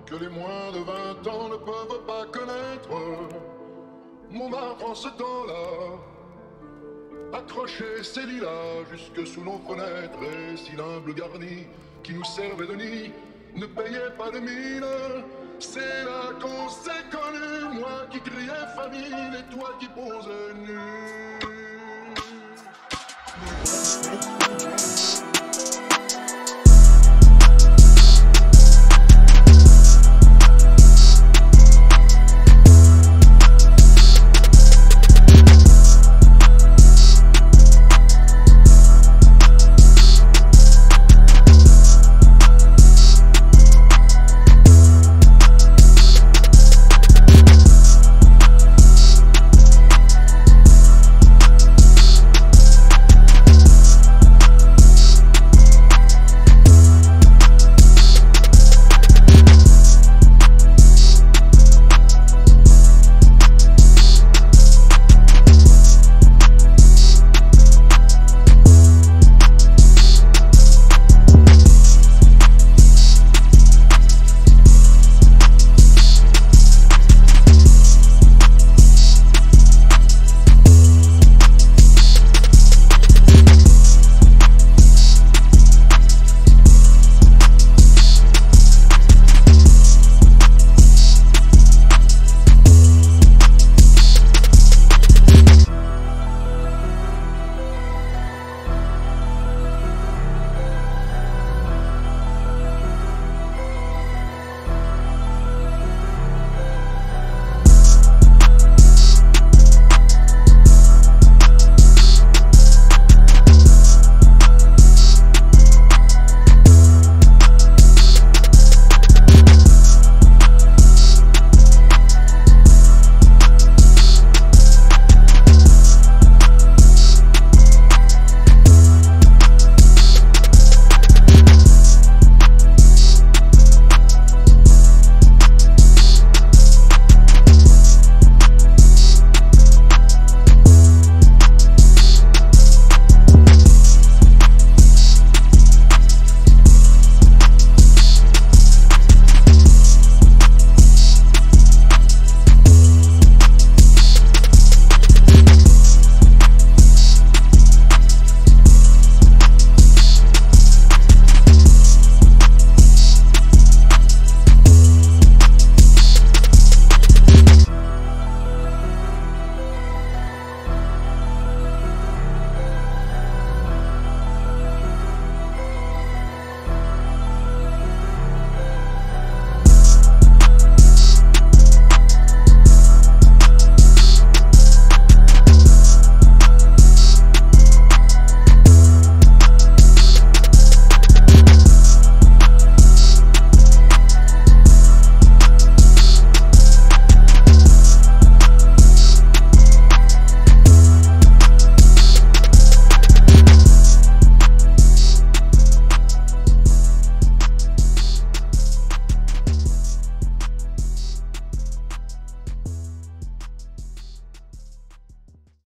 que les moins de 20 ans ne peuvent pas connaître. Montmartre en ce temps-là accrochait ses lilas jusque sous nos fenêtres, et si l'humble garni qui nous servait de nid ne payait pas de mine, c'est là qu'on s'est connus, moi qui criais famine et toi qui posais nu.